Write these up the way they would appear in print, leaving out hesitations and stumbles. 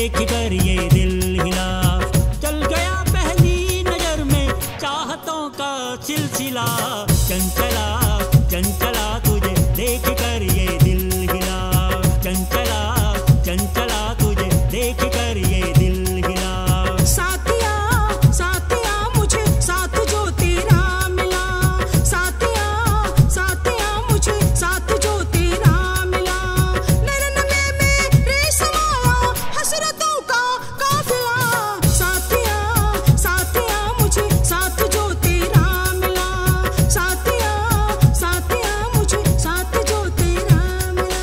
देख कर ये दिल हिला। चल गया पहली नजर में चाहतों का सिलसिला, चंचला चंचला तुझे देख कर ये दिल हिला। चंचला चंचला तुझे देख कर ये दिल हिला। साथिया साथिया मुझे साथ जो तेरा मिला, साथिया साथिया मुझे साथ जो तेरा मिला। नैन में मेरे समाया हसरतों का काफिला, साथिया साथिया मुझे साथ जो तेरा मिला। साथिया साथिया मुझे साथ जो तेरा मिला।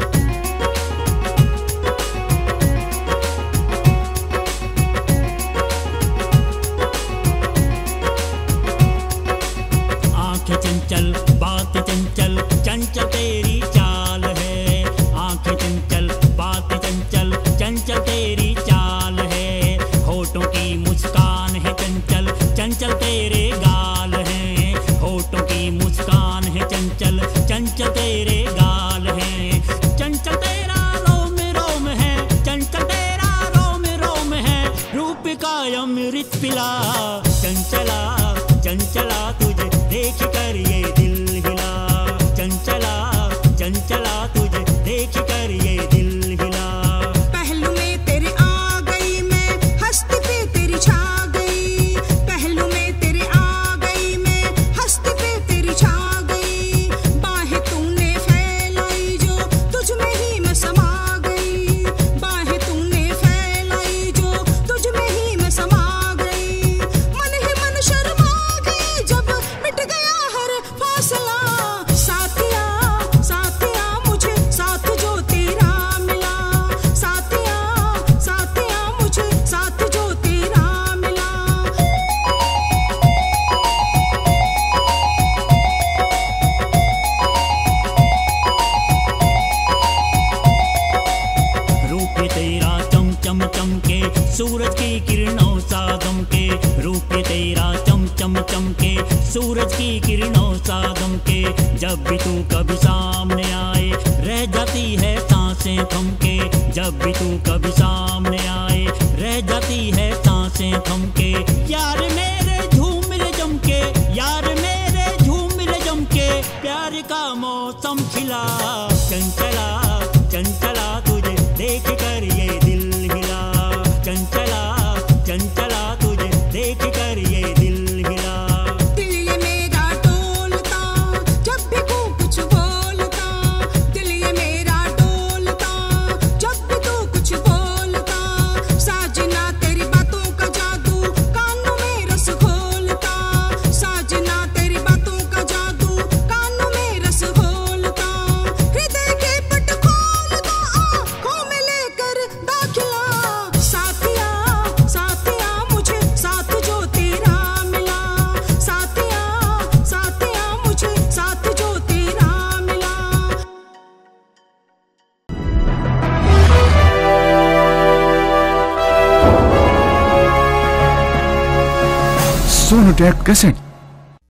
आंखें चंचल बात चंचल, चंचल तेरी चाल है। आंखें चंचल बात चंचल, चंचल तेरी चाल है। होठों की मुस्कान है चंचल, चंचल तेरे गाल हैं। होठों की मुस्कान है चंचल, चंचल तेरे गाल हैं। चंचल तेरा रोम रोम है, चंचल तेरा रोम रोम है। रूप का अमृत पिला, चंचला चंचला तुझे देख कर ये दिल हिला। चंचला चंचला तुझे देख कर ये दिल हिला। पहलू में तेरे आ गई मैं, हस्ती पे तेरी छा गई। पहलू में तेरे आ गई मैं, हस्ती पे तेरी छा गई। बाहें तूने फैलाई जो तुझ में ही मैं समा गई। बाहें तूने फैलाई जो तुझ में ही मैं समा गई। मन ही मन शर्मा गई जब मिट गया हर फासला। साथिया साथिया मुझे साथ जो तेरा मिला। साथिया साथिया मुझे साथ जो तेरा मिला। रूप तेरा चम चम चमके, सूरज की किरणों सा दमके। रूप तेरा चम चम चमके, सूरज की किरणों सा दमके। जब भी तू कभी सामने आए रह जाती है सांसें थमके। जब भी तू कभी सामने आए रह जाती है सांसें थमके। यार मेरे झूम ले जमके, यार मेरे झूम ले जमके। प्यार का मौसम खिला, चंचला चंचला तुझे देख कर ये दिल हिला। चंचला चंचला तुझे देख कर ये दिल हिला। दिल ये मेरा डोलता जब भी तू कुछ बोलता। दिल ये मेरा डोलता जब भी तू कुछ बोलता। साजना तेरी बातों का जादू कानों में रस घोलता। साजना तेरी बातों का जादू कानों में रस घोलता। हृदय के पट खोलता आँखों में लेकर दाखिला। साथिया साथिया मुझे साथ जो तेरा मिला। साथिया साथिया मुझे साथ जो तेरा मिला। सोनोटेक कैसेट